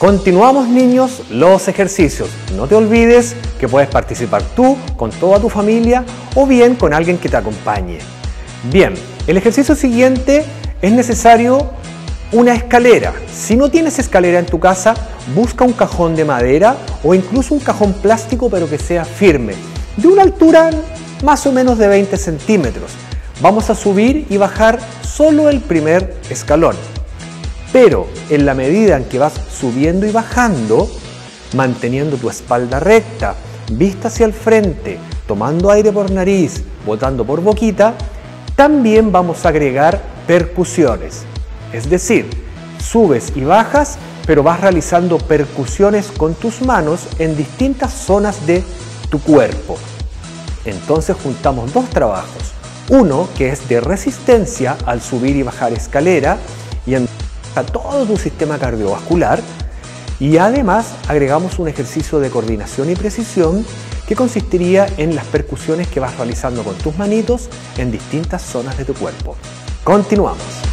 Continuamos, niños, los ejercicios. No te olvides que puedes participar tú, con toda tu familia o bien con alguien que te acompañe. Bien, el ejercicio siguiente es necesario una escalera. Si no tienes escalera en tu casa, busca un cajón de madera o incluso un cajón plástico, pero que sea firme, de una altura más o menos de 20 centímetros. Vamos a subir y bajar solo el primer escalón. Pero en la medida en que vas subiendo y bajando, manteniendo tu espalda recta, vista hacia el frente, tomando aire por nariz, botando por boquita, también vamos a agregar percusiones. Es decir, subes y bajas, pero vas realizando percusiones con tus manos en distintas zonas de tu cuerpo. Entonces juntamos dos trabajos. Uno que es de resistencia al subir y bajar escalera y a todo tu sistema cardiovascular, y además agregamos un ejercicio de coordinación y precisión que consistiría en las percusiones que vas realizando con tus manitos en distintas zonas de tu cuerpo. Continuamos.